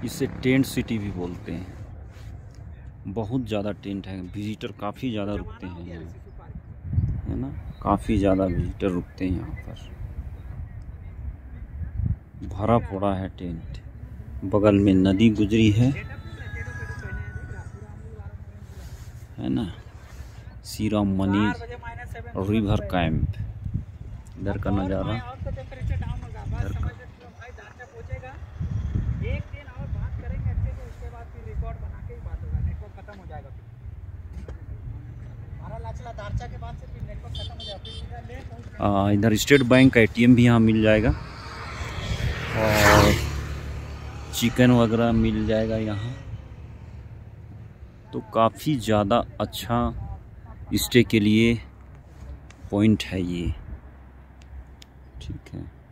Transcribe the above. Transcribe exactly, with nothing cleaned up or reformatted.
इसे tent city भी बोलते हैं। बहुत ज़्यादा टेंट है, विजिटर काफ़ी ज़्यादा रुकते हैं यहाँ, है ना। काफ़ी ज़्यादा विजिटर रुकते हैं यहाँ पर, भरा पड़ा है टेंट। बगल में नदी गुजरी है है ना। सीराम मनी रिवर कैंप, इधर का नज़ारा, इधर का। आ, इधर स्टेट बैंक का एटीएम भी यहाँ मिल जाएगा और चिकन वगैरह मिल जाएगा यहाँ। तो काफ़ी ज़्यादा अच्छा स्टे के लिए पॉइंट है ये, ठीक है।